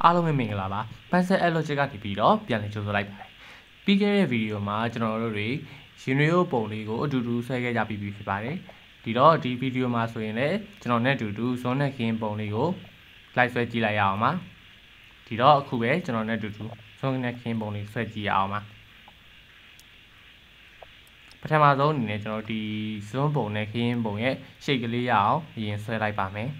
အားလုံးပဲမင်္ဂလာပါ Pencil Logic ကနေပြီးတော့ပြန်လည်ကြိုဆိုလိုက်ပါတယ်ပြီးခဲ့တဲ့ဗီဒီယိုမှာကျွန်တော်တို့တွေရင်တွေပုံလေးကိုအတူတူဆွဲခဲ့ကြပြီးဖြစ်ပါတယ်ဒီတော့ဒီဗီဒီယိုမှာဆိုရင်လည်းကျွန်တော်နဲ့အတူတူဇွန်နဲ့ခင်းပုံလေးကိုလိုက်ဆွဲကြည့်လိုက်ရအောင်ပါဒီတော့အခုပဲကျွန်တော်နဲ့အတူတူဇွန်နဲ့ခင်းပုံလေးဆွဲကြည့်ရအောင်ပါပထမဆုံးအနေနဲ့ကျွန်တော်ဒီဇွန်ပုံနဲ့ခင်းပုံရဲ့ရှေ့ကလေးရအောင်အရင်ဆွဲလိုက်ပါမယ်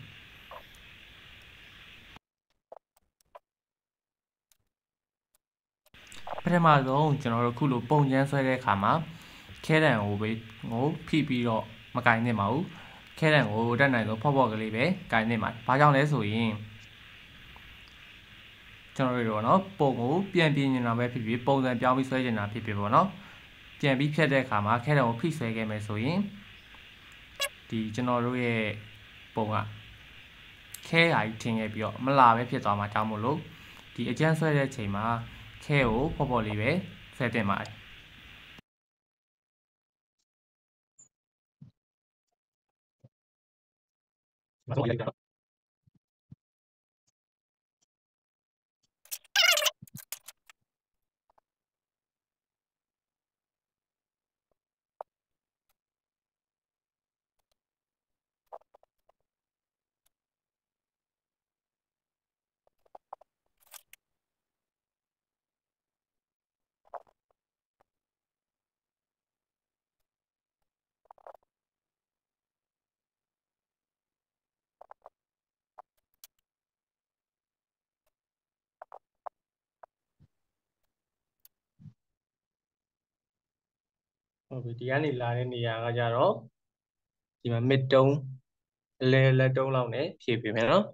ပထမဆုံးကျွန်တော်တို့ခုလိုပုံချမ်းဆွဲတဲ့အခါမှာခဲတံကိုဖိပြီးတော့မကင်သင့်ပါဘူးခဲတံကိုတက်နိုင်ဆုံးဖော့ကလေးပဲကင်သင့်ပါတယ်ဘာကြောင့်လဲဆိုရင်ကျွန်တော်တို့နော်ပုံကိုပြန်ပြင်းနေတာပဲဖြစ်ဖြစ်ပုံစံပြောင်းပြီးဆွဲနေတာဖြစ်ဖြစ်ပေါ့နော်ပြန်ပြီးဖြတ်တဲ့အခါမှာခဲတံကိုဖိဆွဲခဲ့မယ်ဆိုရင်ဒီကျွန်တော်တို့ရဲ့ပုံကခဲရာကြီးထင်ခဲ့ပြီးတော့မလာပဲဖြစ်သွားမှာကြောင့်မို့လို့ဒီအကျန်းဆွဲတဲ့အချိန်မှာခဲကိုဖော့လေးပဲဆွဲတင်ပါတယ်မဆုံးရကြဟုတ်ပြီဒီကနေလာတဲ့နေရာကကြတော့ဒီမှာမစ်တုံးအလဲလက်တုံးလောက်နဲ့ဖြည့်ပေးမယ်နော်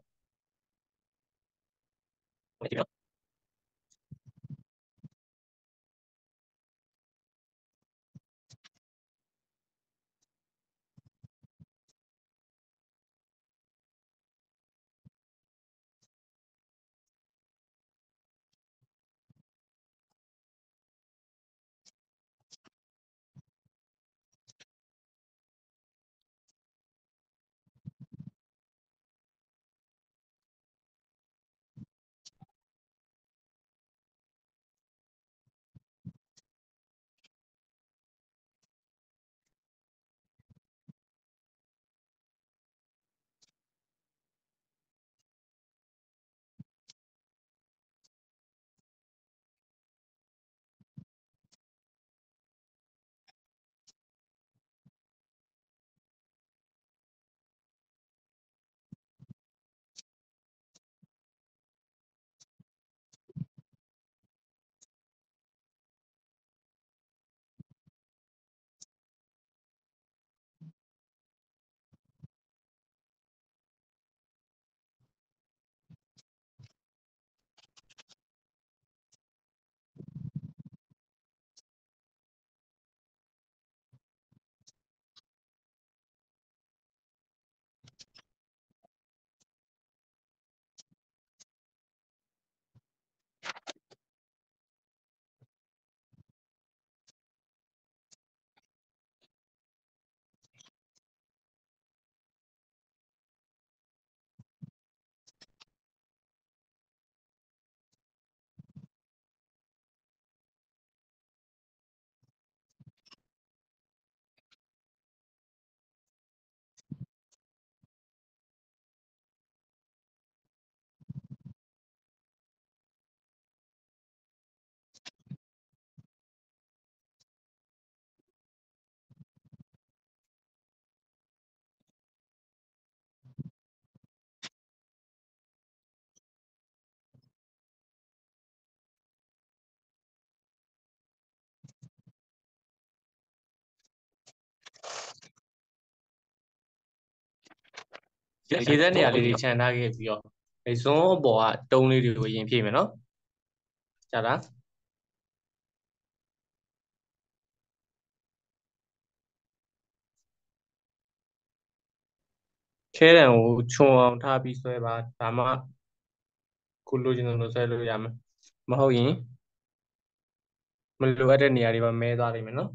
ရေသက်နေရာလေးတွေခြံထားခဲ့ပြီးတော့ဇွန်းအပေါ်ကတုံးလေးတွေကိုရင်ဖြည့်မယ်နော်ကြာတာခဲတံကိုခြုံအောင်ထားပြီးဆွဲပါဒါမှခုလိုချင်လို့ဆွဲလို့ရမယ်မဟုတ်ရင်မလိုအပ်တဲ့နေရာတွေမှာမဲသွားလိမ့်မယ်နော်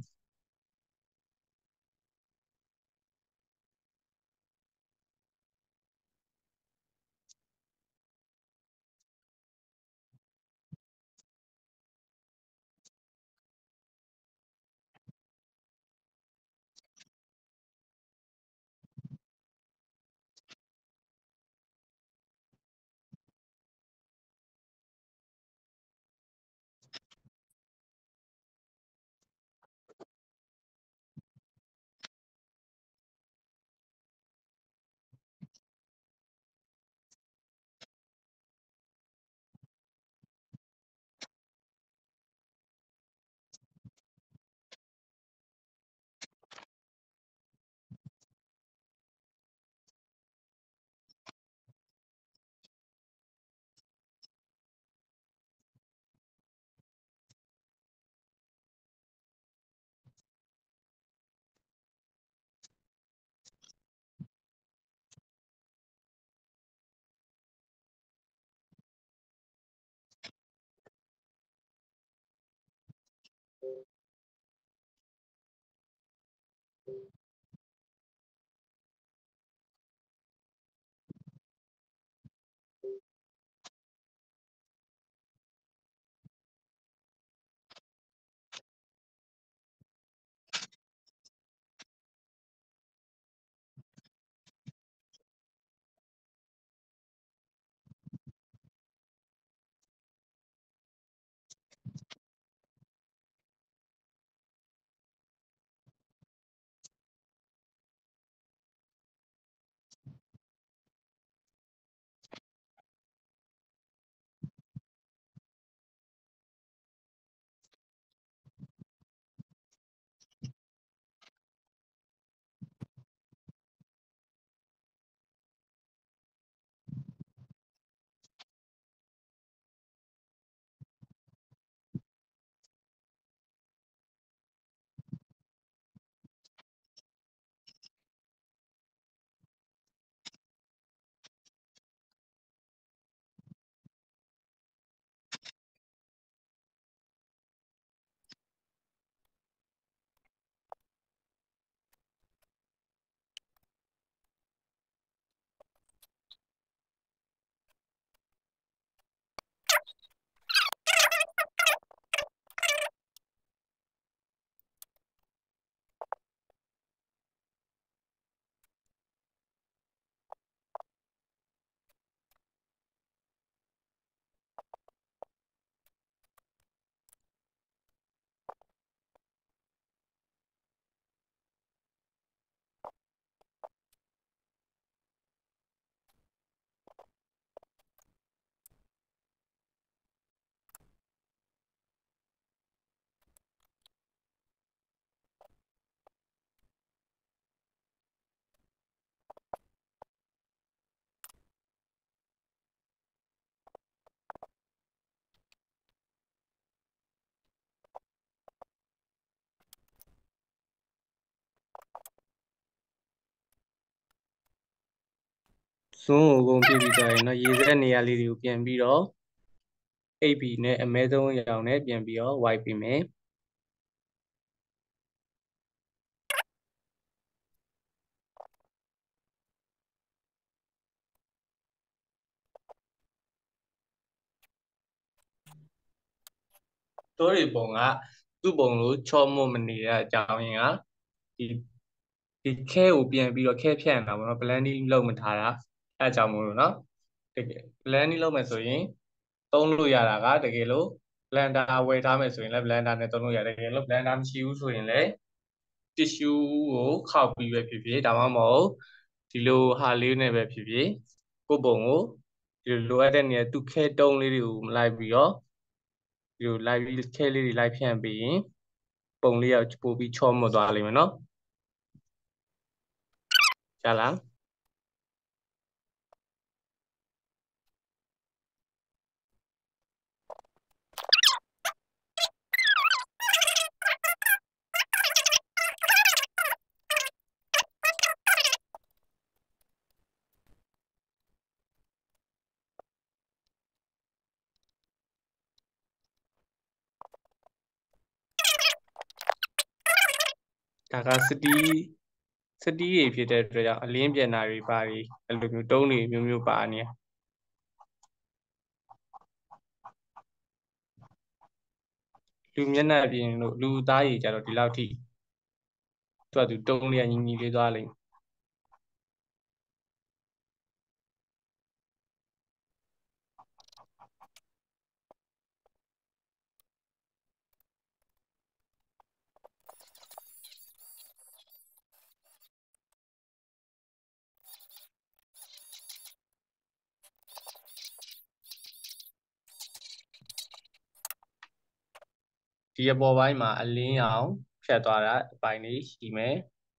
ဇွန်းကိုအကုန်ဖြည့်ပြီးသွားရင်เนาะရေစက်နေရာလေးတွေကိုပြန်ပြီးတော့အိပ်ပြီးနဲ့အမဲဆုံးအရောင်နဲ့ပြန်ပြီးတော့ wipe ပေးမယ်တိုးရီပုံကသူ့ပုံလို့ချောမွတ်မနေတဲ့အကြောင်းရင်းကဒီဒီခဲကိုပြန်ပြီးတော့ခဲဖြန့်တာပေါ့နော် blending လုပ်မထားတာအဲအကြောင်းမို့လို့နော်တကယ် blending လုပ်မယ်ဆိုရင်သုံးလို့ရတာကတကယ်လို့ blender ဝယ်ထားမယ်ဆိုရင်လည်း blender နဲ့သုံးလို့ရတယ်တကယ်လို့ blender မရှိဘူးဆိုရင်လည်း tissue ကိုခောက်ပြီးပဲဖြစ်ဖြစ်ဒါမှမဟုတ်ဒီလိုဟာလေးနဲ့ပဲဖြစ်ဖြစ်ကိုယ့်ပုံကိုဒီလိုအပ်တဲ့နေရာသူ့ခဲတုံးလေးတွေကိုလိုက်ပြီးတော့ဒီလိုလိုက်ပြီးခဲလေးတွေလိုက်ဖြန့်ပြီးရင်ပုံလေးကပို့ပြီးချောမွတ်သွားလိမ့်မယ်နော်ကြားလားဒါကစတီးတွေဖြစ်တဲ့အတွက်ကြောင့်အလင်းပြန်တာတွေပါတွေအဲ့လိုမျိုးတုံးတွေမျိုးမျိုးပါနေလူမျက်နှာပြင်လို့လူသားရည်ကြတော့ဒီလောက်ထိသူကသူတုံးလေးကညီညီလေးသွားလိမ့်မယ်ဒီအပေါ်ပိုင်းမှာအလင်းရောင်ဖြတ်သွားတာအပိုင်းလေးရှိမယ်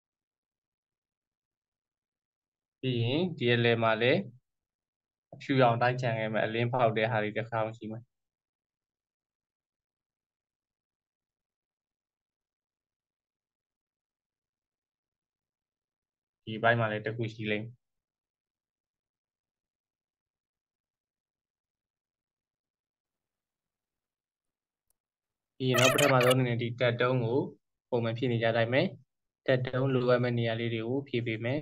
ပြီးရင်ဒီအလယ်မှာလည်းအဖြူရောင်တိုင်းချန်ခဲ့မယ်အလင်းဖောက်တဲ့ဟာတွေတစ်ခါမှရှိမယ်ဒီဘက်မှာလည်းတစ်ခုရှိလိမ့်မယ်ပြီးရင်တော့ပထမဆုံးအနေနဲ့ဒီတက်တုံးကိုပုံမှန်ဖြည့်နေကြတိုင်းမယ်တက်တုံးလိုအပ်မယ့်နေရာလေးတွေကိုဖြည့်ပေးမယ်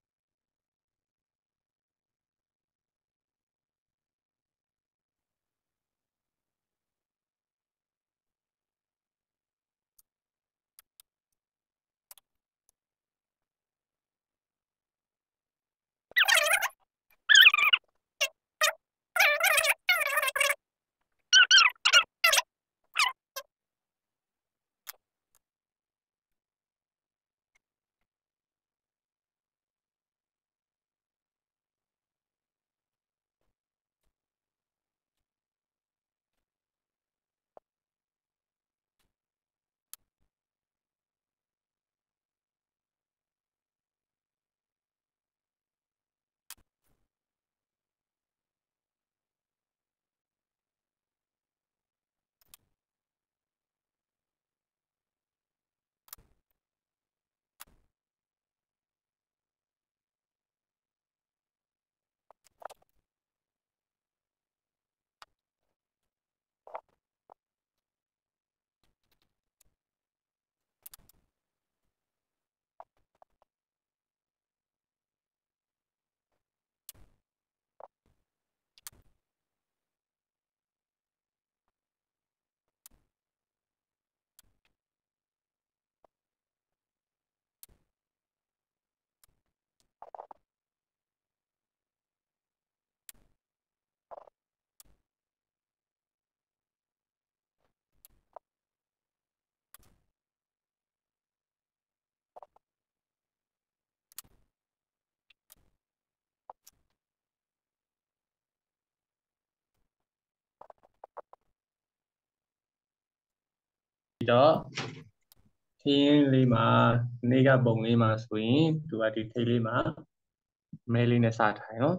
ပြီးတော့ခင်းလေးမှာနေ့ကပုံလေးမှာဆိုရင်သူကဒီထိတ်လေးမှာမဲလေးနဲ့စထားနော်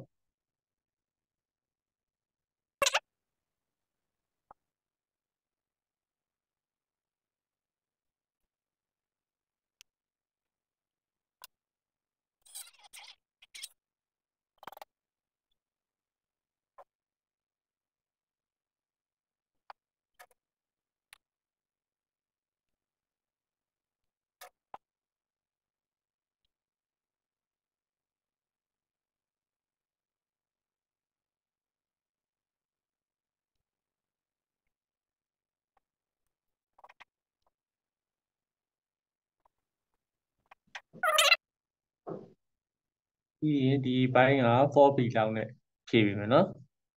ပြီးရင်ဒီဘိုင်းက 4b လောက်နဲ့ဖြည့်ပြီမယ်နော်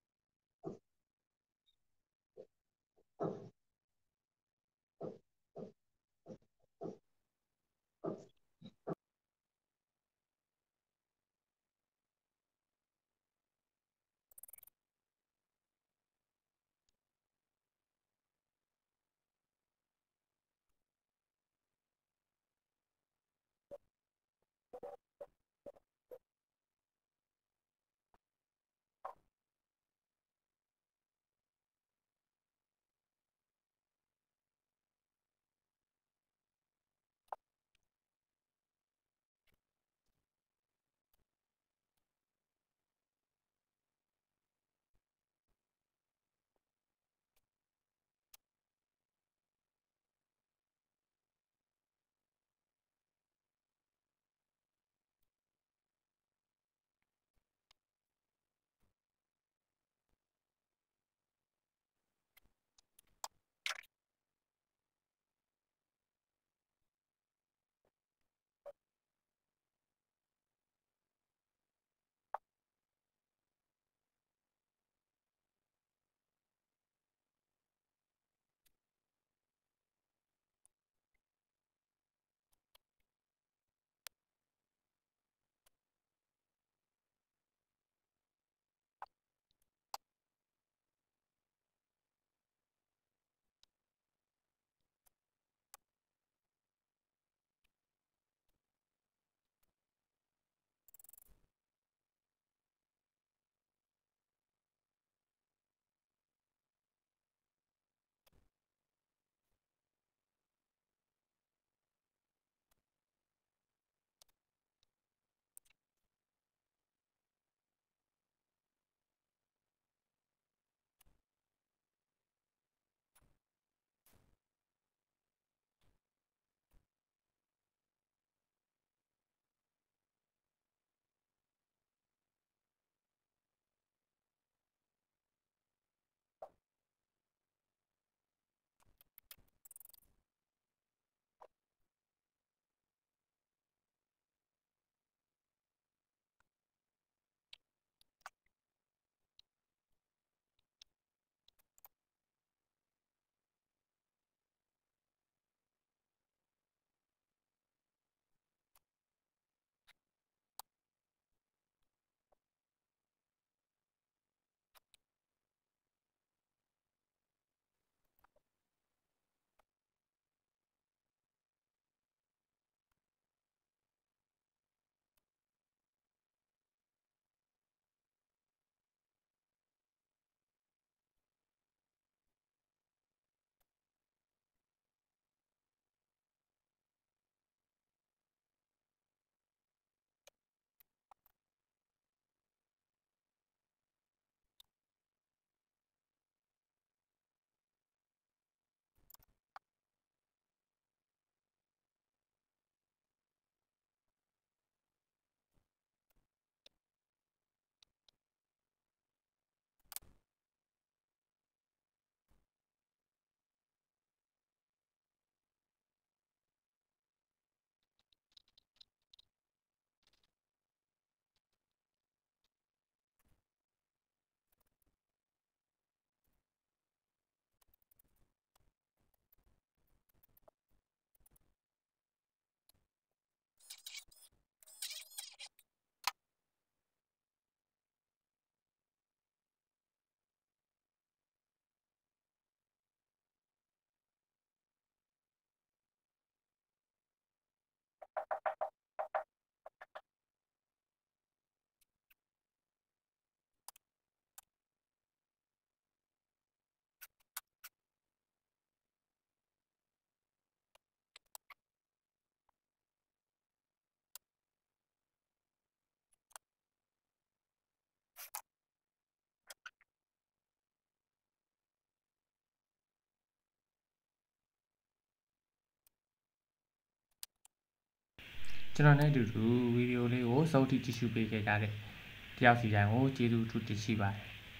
ကျွန်တော်နဲ့အတူတူဗီဒီယိုလေးကိုစုံထိကြည့်ရှုပေးခဲ့ကြတဲ့တယောက်စီတိုင်းကိုကျေးဇူးအထူးတင်ရှိပါတယ်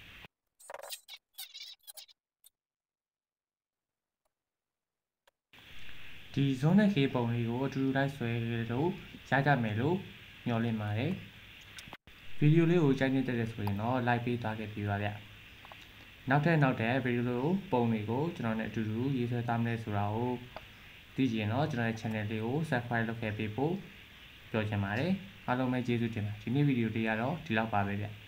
ဒီ zone နဲ့ K ပုံလေးကိုအတူတူလိုက်ဆွဲလို့ရကြမယ်လို့မျှော်လင့်ပါတယ်ဗီဒီယိုလေးကိုကြိုက်နေတဲ့ဆိုရင်တော့ like ပေးသွားခဲ့ပြီပါဗျနောက်ထပ်ဗီဒီယိုလေးကိုပုံတွေကိုကျွန်တော်နဲ့အတူတူရေးဆွဲသားမယ်ဆိုတာကိုသိကြရင်တော့ကျွန်တော်ရဲ့ channel လေးကို subscribe လုပ်ခဲ့ပေးဖို့ပြောချင်ပါတယ်အားလုံးပဲကျေးဇူးတင်ပါတယ်ဒီနေ့ဗီဒီယိုလေးကတော့ဒီလောက်ပါပဲဗျ